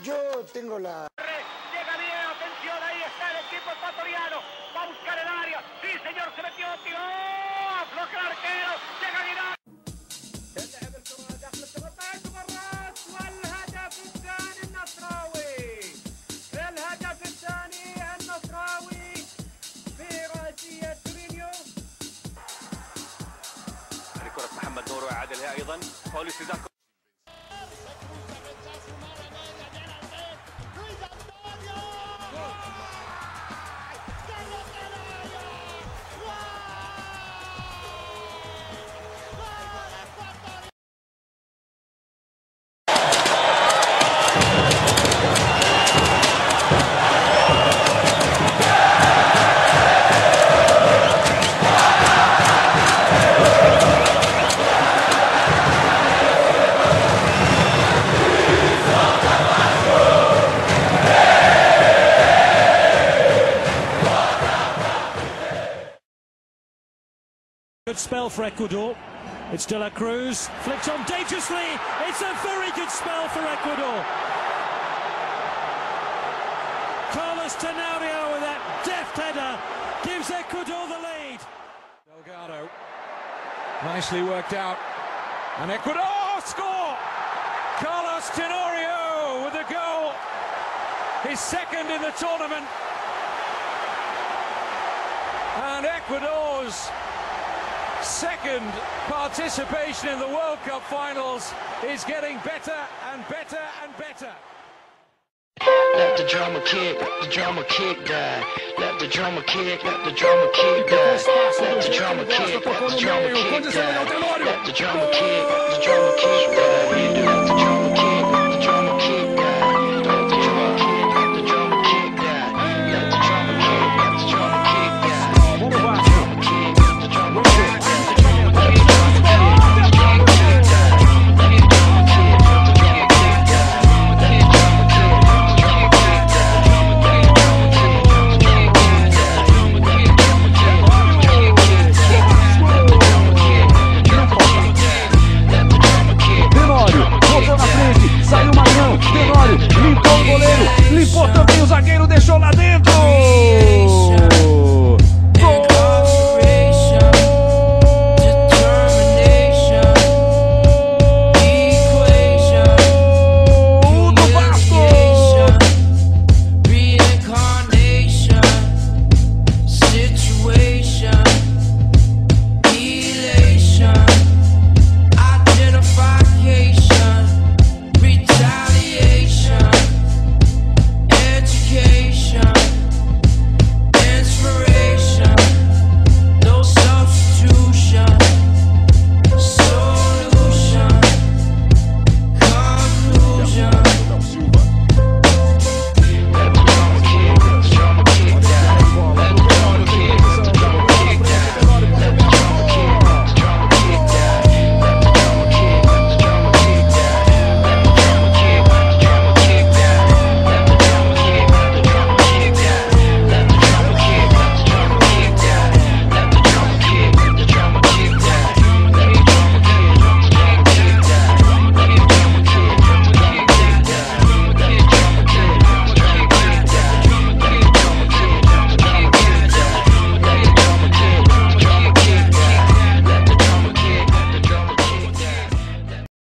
Yo tengo la... Llega bien, atención, ahí está el equipo ecuatoriano. Va a buscar el área. Sí, señor, se metió, tiró. Afloja el arquero. Llega Guinar. تلعب الكرة داخل الثبات مرات والهدف الثاني النصراوي. الهدف الثاني النصراوي في رأسية تورينيو. كرة محمد نور وعادلها أيضا. فاول استدراك. Good spell for Ecuador. It's De La Cruz, flicked on dangerously. It's a very good spell for Ecuador. Carlos Tenorio with that deft header gives Ecuador the lead. Delgado, nicely worked out, and Ecuador score! Carlos Tenorio with a goal, his second in the tournament, and Ecuador's second participation in the World Cup finals is getting better and better and better. Let the drama kick, the drama kick die. Let the drama kick, let the drama kick die. Let the drama kick, let the drama kick die. Let the drama kick, let the drama kick die.